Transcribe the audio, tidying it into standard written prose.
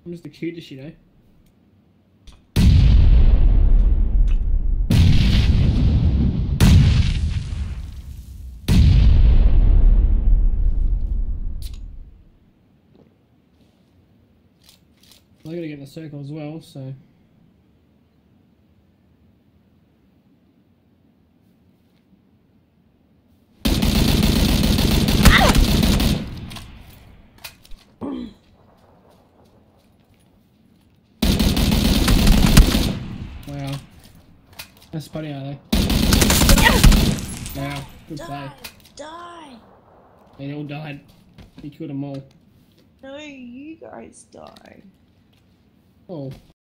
I'm just the cutest, you know. I gotta get in the circle as well, so. Wow. That's funny, are they? Wow, good play. Die! They all died. He killed them all. No, you guys died. Oh.